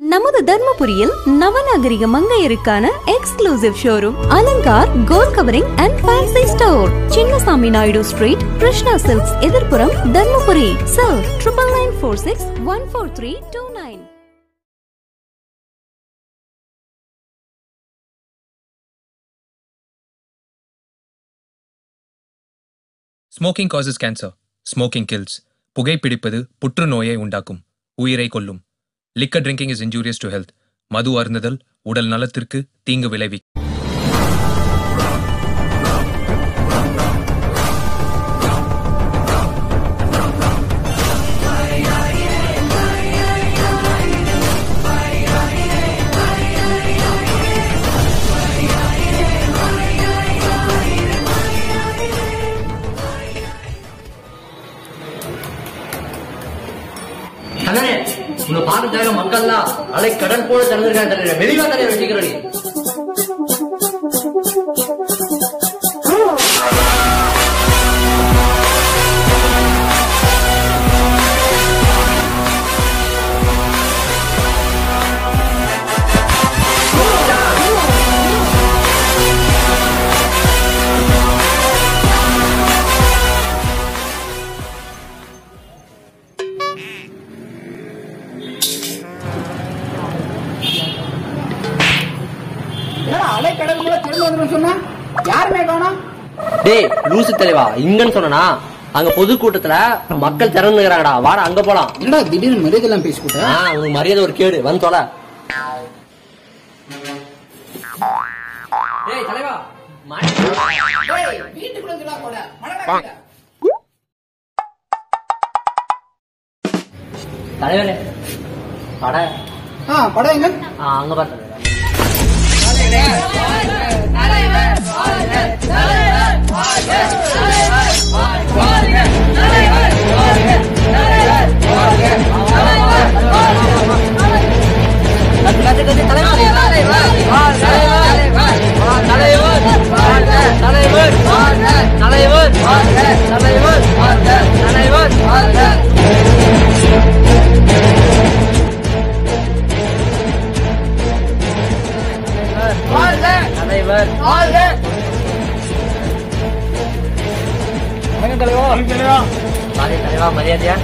நமது தர்மபுரியில் நவநாகரிக மங்கையருக்கான exclusive showroom Alankar gold covering and fancy store, Chinnasamy Naidu street, Krishna silks எதிர்ப்புறம், Dharmapuri. Cell 9994614329. Smoking causes cancer. Smoking kills. புகைப்பிடிப்பது புற்றுநோயை உண்டாக்கும், உயிரை கொல்லும். Liquor drinking is injurious to health. மது அருந்துதல் உடல் நலத்திற்கு தீங்கு விளைவிக்கும். உன்னை பார்க்கறதுக்காக மக்கள்லாம் அலை கடல் போல திறந்திருக்காங்க தலைவர். வெளிவா தலைவர் வச்சுக்கிறோம். லூசு தலைவா, இங்கன்னு சொன்னா அங்க பொதுக்கூட்டத்துல மக்கள் திறந்துக்கிறாங்கடா. வாட அங்க போலாம். என்னடா திடீர்னு மரியாதை எல்லாம் பேசிக்கிட்ட? உனக்கு மரியாதை ஒரு கேடு. வந்து தொலை. தலைவரே பட படம் எங்க? அங்க பாரு. மரியாதையா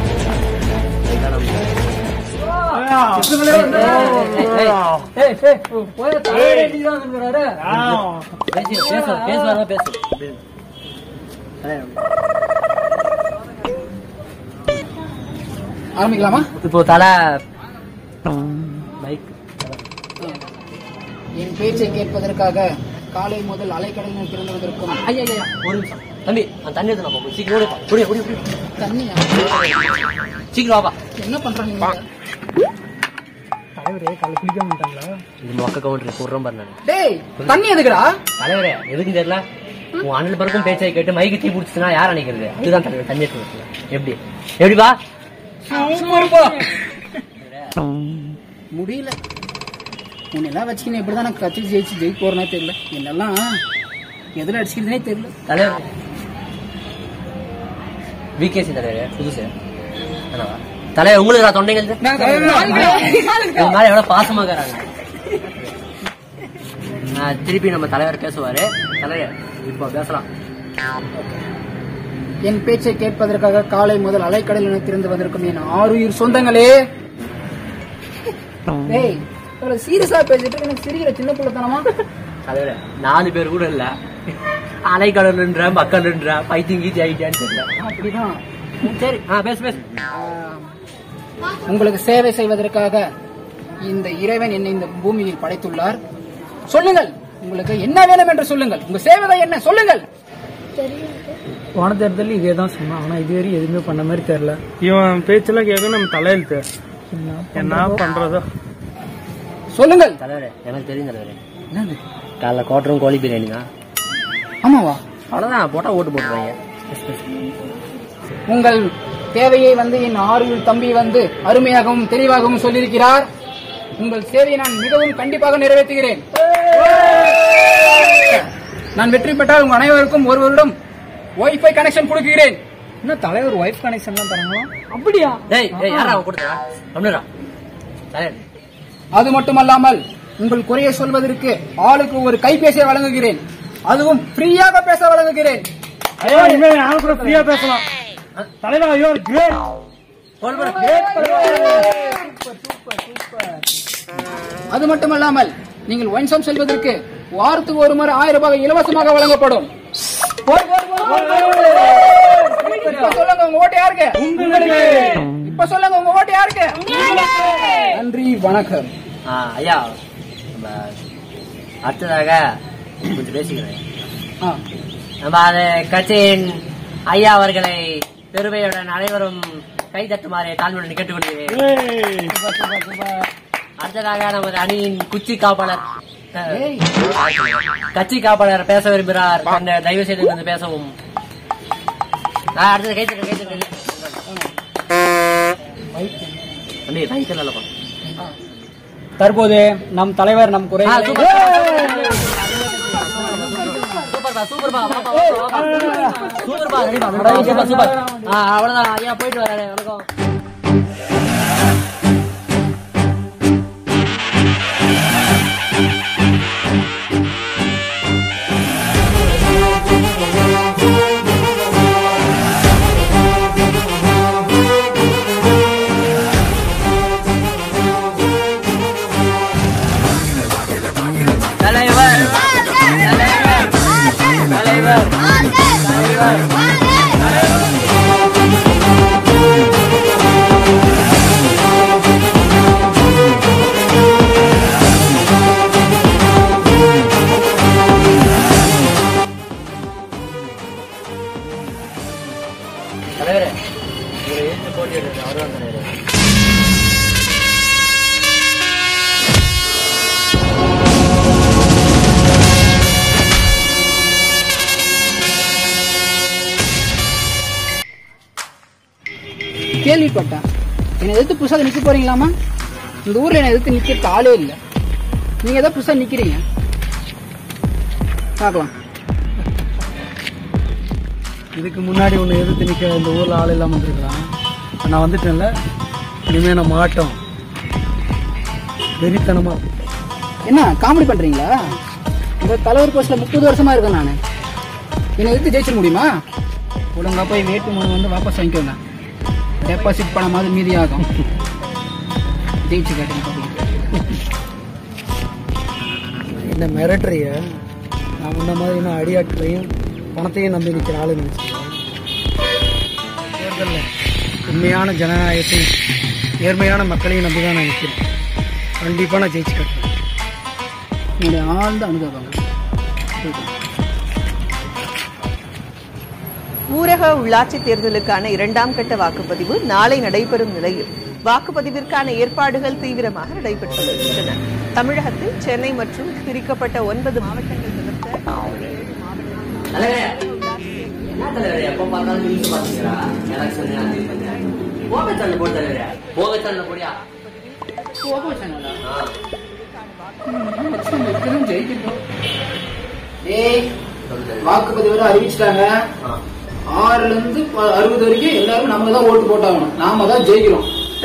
ஆரம்பிக்கலாமா? இப்போ தலை பைக். என் பேச்சை கேட்பதற்காக காலை முதல் அலைக்கடலில் பிறந்ததற்கும். ஐயா ஒரு நிமிஷம் தம்பி, அந்த தண்ணி எடுத்து நான் சீக்கிரம் தண்ணியா? சீக்கிரம் வாப்பா. என்ன பண்றாங்க தலைவரே? காலை குளிக்க மாட்டாங்களா? இது மொக்க கவுண்டர் போடுறோம் பாரு. நான் டேய் தண்ணி எதுக்குடா? தலைவரே எதுக்கு தெரியல. உன் அண்ணன் பிறக்கும் பேச்சை கேட்டு மைக்கு தீ பிடிச்சுன்னா யார் அணைக்கிறது? அதுதான் தலைவர் தண்ணி எடுத்து. எப்படி எப்படிப்பா? முடியல. உன்னெல்லாம் வச்சுக்கின்னு எப்படிதான் நான் கட்சி ஜெயிக்க போறேனே தெரியல. என்னெல்லாம் எதுல அடிச்சுக்கிறதுனே தெரியல. தலைவர் விகேசி தலைவர் புதுசு தலைவர். உங்களுக்கு நான் தொண்டைங்க எவ்வளவு பாசமா இருக்கிறாங்க. திருப்பி நம்ம தலைவர் பேசுவாரு. தலைவர் இப்போ பேசலாம். என் பேச்சை கேட்பதற்காக காலை முதல் அலைக்கடல் என திறந்து வந்திருக்கும் என் ஆறுயிர் சொந்தங்களே. சீரியஸா பேசிட்டு எனக்கு சிரிக்கிற சின்ன பிள்ளைத்தனமா? தலைவர 4 பேர் கூட இல்ல. அலைக்கடல்ன்ற மக்கள்ன்ற பைத்தியம் கீச்சி ஆகிட்டான்னு தெரியல. அப்படிதான். சரி பேசு. உங்களுக்கு சேவை செய்வதற்காக இந்த இறைவன் என்னை இந்த பூமியில் படைத்துள்ளார். சொல்லுங்கள், உங்களுக்கு என்ன வேணும் என்று சொல்லுங்கள். உங்க சேவை என்ன சொல்லுங்கள். போன தேர்தல் இதே தான் சொன்னான். ஆனா இதுவரை எதுவுமே பண்ண மாதிரி தெரியல. இவன் பேச்செல்லாம் கேட்க நம்ம தலையெழுத்து என்ன பண்றதோ சொல்லுங்கள். தலைவரே எனக்கு தெரியும் தலைவரே. காலைல கோட்டரும் கோழி பிரியாணி தான். ஆமாவா? அவ்வளவுதான். போட்டா ஓட்டு போட்டுருவாங்க. உங்கள் தேவையை வந்து என் ஆறுயில் தம்பி வந்து அருமையாகவும் தெளிவாகவும் சொல்லியிருக்கிறார். உங்கள் சேவையை நான் மிகவும் கண்டிப்பாக நிறைவேற்றுகிறேன். நான் வெற்றி பெற்றால் உங்க அனைவருக்கும் ஒரு வருடம் வைஃபை கனெக்ஷன் கொடுக்கிறேன். என்ன தலைவர் வைஃப் கனெக்ஷன் தான் தராங்களா? அப்படியா? டேய் டேய் யாரா கொடுத்தா? அப்படிடா. தலைவர் அது மட்டுமல்லாமல் உங்கள் குறையை சொல்வதற்கு ஆளுக்கு ஒரு கைபேசியை வழங்குகிறேன். அதுவும் ஃப்ரீயாக பேச வழங்குகிறேன். ஃப்ரீயா பேசலாம் தலைவா. ஐயோ அது மட்டுமல்லாமல் நீங்கள் ஒன்சம் செல்வதற்கு வாரத்துக்கு ஒரு முறை 1000 ரூபாய் இலவசமாக வழங்கப்படும். இப்ப சொல்லுங்க உங்க ஓட்டு யாருக்கு? இப்ப சொல்லுங்க உங்க ஓட்டு யாருக்கு? நன்றி, வணக்கம். ஐயா, அடுத்ததாக கொஞ்சம் பேசிக்கிறேன். நம்ம அது கட்சியின் ஐயா அவர்களை பெருமையுடன் அனைவரும் கை தட்டுமாறு தாழ்மையுடன் கேட்டுக்கொள்கிறேன். அடுத்ததாக நமது அணியின் கட்சி காப்பாளர் பேச விரும்புகிறார். தயவு செய்து வந்து பேசவும். அடுத்தது கை தட்டு தற்போது நம் தலைவர் நம் குறை அவ்வளவுதான் ஐயா, போயிட்டு வர. வணக்கம். கேள்விப்பட்டேன், என்னை எதிர்த்து புதுசாக நிக்க போறீங்களாமா? இந்த ஊர்ல என்னை எதிர்த்து நிக்க ஆளே இல்லை. நீங்க ஏதோ புதுசா நிக்கிறீங்க, பார்க்கலாம். இதுக்கு முன்னாடி ஒன்று எதிர்த்து நிற்க இந்த ஊரில் ஆள் இல்லாமல் வந்துருக்கலாம். நான் வந்துட்டேன்ல, இனிமேல் நம்ம ஆட்டம் வெறித்தனமா. என்ன காமெடி பண்றீங்களா? இந்த தலைவர் போஸ்ட்ல 30 வருஷமா இருக்கேன் நான். என்னை எதிர்த்து ஜெயிச்சிட முடியுமா? ஒழுங்கா போய் வேட்டு மனு வந்து வாபஸ் வாங்கிக்கோங்க. டெபாசிட் பணம் மாதிரி மீதி ஆகும். ஜெயிச்சு கேட்டேன். என்ன மிரட்டுறிய? நான் முன்ன மாதிரி நான் அடியாட்களையும் பணத்தையும் நம்பி நிற்கிற ஆளு நினைச்சிருக்கேன். தேர்தலில் உண்மையான ஜனநாயகத்தையும் நேர்மையான மக்களையும் நம்பி தான் நான் நிற்கிறேன். கண்டிப்பாக நான் ஜெயிச்சு கட்டுறேன். என்னுடைய ஆழ்ந்த அனுபவம். ஊரக உள்ளாட்சி தேர்தலுக்கான 2ஆம் கட்ட வாக்குப்பதிவு நாளை நடைபெறும் நிலையில் வாக்குப்பதிவிற்கான ஏற்பாடுகள் தீவிரமாக நடைபெற்று வருகின்றன. தமிழகத்தில் சென்னை மற்றும் பிரிக்கப்பட்ட 9 மாவட்டங்கள் தவிர்த்த வாக்குப்பதிவு அறிவிச்சிட்டாங்க. 6ல இருந்து 60 வரைக்கும் எல்லாரும் நம்ம தான் ஓட்டு போட்டாகணும். நாம தான் ஜெயிக்கிறோம்.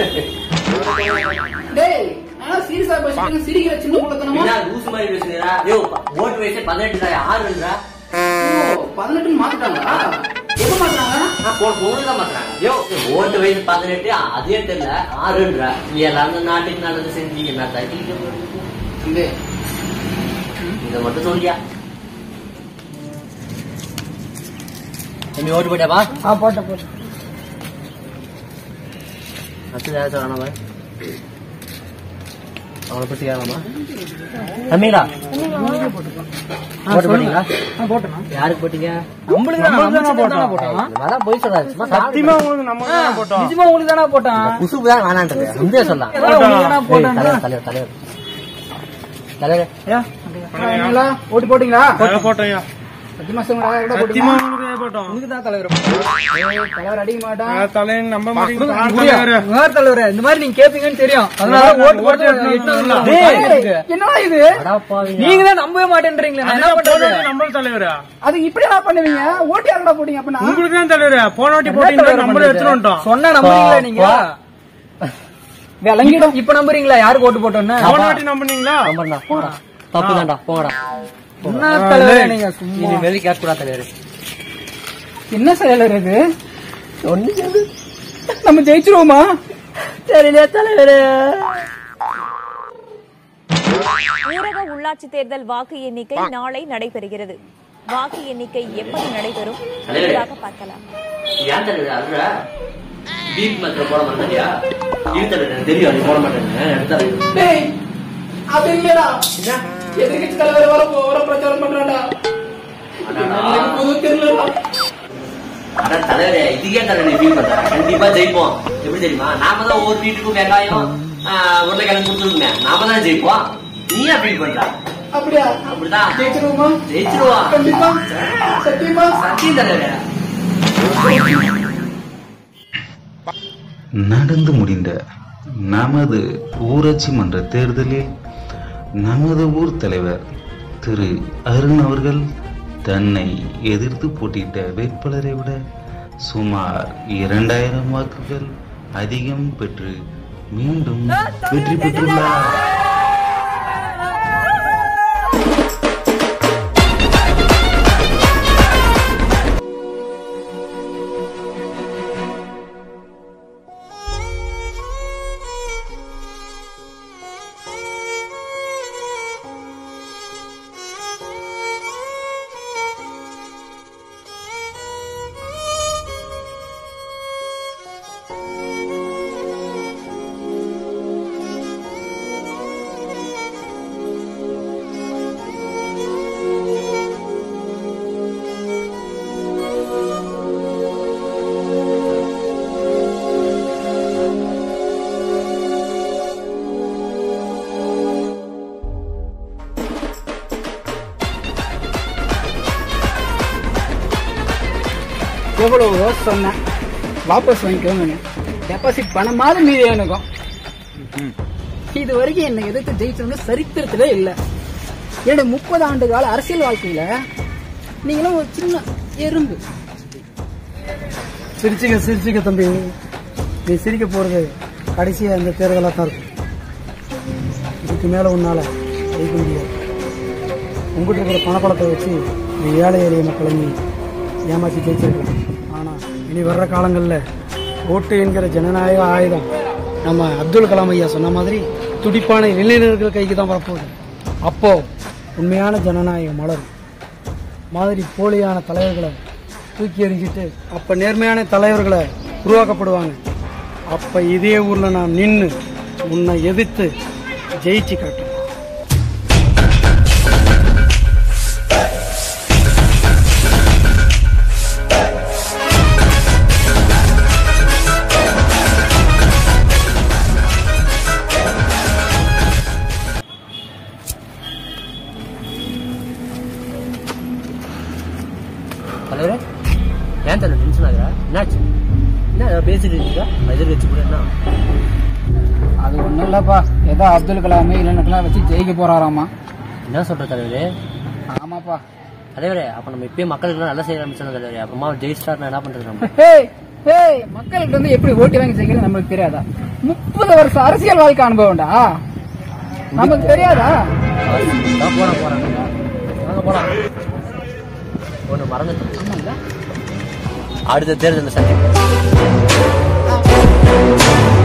சீரியஸா பேசுறீங்க, சிரிக்கிற சின்ன குள்ளத்தனமா லூசு மாதிரி பேசுறீங்களா? ஓட்டு வயசு 18 6ன்றா. 18 மாத்திட்டாங்களா? எப்ப மாத்தினாங்க? போனதான் மாத்தினாங்க. ஓட்டு வயசு 18 அதே தெரியல 6ன்றா. எல்லாரும் நாட்டுக்கு நல்லது செஞ்சு என்ன தட்டி இதை மட்டும் சொல்லியா? ஓட்டு போட்டாப்பா? போட்டேன். அவனை பத்தி கேட்கலாமா? தம்பிங்களா ஓட்டு போட்டீங்களா? யாருக்கு போட்டீங்க? போய் சொல்லாது. குசுப்பு தான் வேணான்றது. முந்தைய சொல்லலாம். தலைவர் ஓட்டு போட்டீங்களா? போட்டோம். தலைவர் அடிக்க மாட்டான். தலைவர் இந்த மாதிரி நீங்க கேப்பீங்கன்னு தெரியும். அதனால ஓட்டு போட்டு என்ன இது? நீங்க தான் நம்பவே மாட்டேன்றீங்களா? என்ன பண்றது? நம்ம தலைவரா அது இப்படி என்ன பண்ணுவீங்க? ஓட்டு யாரா போட்டீங்க? அப்படின்னா உங்களுக்கு தான் தலைவரா. போன வாட்டி போட்டீங்க, நம்மளே எடுத்துட்டு வந்துட்டோம். சொன்னா நம்புறீங்களா நீங்க? விளங்கிடும். இப்ப நம்புறீங்களா யாருக்கு ஓட்டு போட்டோன்னு? போன வாட்டி நம்புனீங்களா? நம்பர்டா போடா, தப்புதான்டா போங்கடா. என்ன தலைவரே நீங்க சும்மா இது வெளி கேட்க கூடாது தலைவரே. என்ன செயலர் இது? ஒண்ணு சொல்லு, நம்ம ஜெயிச்சிருவோமா? தெரியல தலைவரே. ஊரக உள்ளாட்சி தேர்தல் வாக்கு எண்ணிக்கை நாளை நடைபெறுகிறது. வாக்கு எண்ணிக்கை எப்படி நடைபெறும் பார்க்கலாம். ஏன் தலைவரே அதுல பீட் மாத்திரம் போட மாட்டேயா? இது தலைவரே தெரியும், அது போட மாட்டேன்னு. அது இல்லடா, எதிர்கட்சி தலைவர் வர பிரச்சாரம் பண்றாடா. அட தலைவரே, இதுக்கே தலைவரே ஃபீல் பண்ற. கண்டிப்பா ஜெயிப்போம். எப்படி தெரியுமா? நாம தான் ஒவ்வொரு வீட்டுக்கும் வெங்காயம் உருளைக்கிழங்கு கொடுத்துருங்க, நாம தான் ஜெயிப்போம். நீ ஏன் ஃபீல் பண்ற? அப்படியா? அப்படிதான் ஜெயிச்சிருவோமா? ஜெயிச்சிருவோம் கண்டிப்பா. சத்தியமா? சத்தியம் தலைவரே. நடந்து முடிந்த நமது ஊராட்சி மன்ற தேர்தலில் நமது ஊர் தலைவர் திரு அருண் அவர்கள் தன்னை எதிர்த்து போட்டியிட்ட வேட்பாளரை விட சுமார் 2000 வாக்குகள் அதிகம் பெற்று மீண்டும் வெற்றி பெற்றுள்ளார். எவ்வளவு சொன்னேன், வாபஸ் வாங்கிக்கோங்க. டெபாசிட் பணமாவது மீதி எனக்கும். இது வரைக்கும் என்னை எதிர்த்து ஜெயிச்சவங்க சரித்திரத்திலே இல்லை. என்னுடைய 30 ஆண்டு கால அரசியல் வாழ்க்கையில நீங்களும் ஒரு சின்ன எறும்பு. சிரிச்சுக்க தம்பி, நீ சிரிக்க போறது கடைசியா அந்த தேர்தலாக தான் இருக்கும். இதுக்கு மேல உன்னால ஜெயிக்க முடியாது. உங்ககிட்ட இருக்கிற பணப்பழத்தை வச்சு நீ ஏழை எளிய மக்களை நீ ஏமாற்றி ஜெயிச்சிருக்கலாம். ஆனா இனி வர்ற காலங்களில் ஓட்டு என்கிற ஜனநாயக ஆயுதம் நம்ம அப்துல் கலாம் ஐயா சொன்ன மாதிரி துடிப்பான இளைஞர்கள் கைக்கு தான் வரப்போகுது. அப்போ உண்மையான ஜனநாயகம் மலரும். மாதிரி போலியான தலைவர்களை தூக்கி எறிஞ்சிட்டு அப்ப நேர்மையான தலைவர்களை உருவாக்கப்படுவாங்க. அப்ப இதே ஊர்ல நான் நின்று உன்னை எதிர்த்து ஜெயிச்சு காட்டுறேன். தலைவரே ஏன் தலை டென்ஷன் ஆகுறா? என்னாச்சு? என்ன பேசிட்டு இருக்கா? எதிர்கட்சி கூட என்ன? அது ஒண்ணும் இல்லப்பா, ஏதோ அப்துல் கலாமே இளைஞர்களா வச்சு ஜெயிக்க போறாராமா. என்ன சொல்ற தலைவரே? ஆமாப்பா தலைவரே, அப்ப நம்ம இப்பயே மக்களுக்கு நல்லா செய்ய ஆரம்பிச்சோம் தலைவரே. அப்புறமா ஜெயிஸ்டார் என்ன பண்றது நம்ம? மக்கள்கிட்ட இருந்து எப்படி ஓட்டு வாங்கி செய்கிறது நமக்கு தெரியாதா? 30 வருஷம் அரசியல் வாழ்க்கை அனுபவம்டா, நமக்கு தெரியாதா? போலாம் ஒண்ணு மறந்துட்டோம். அடுத்த தேர்தல் சந்திப்போம்.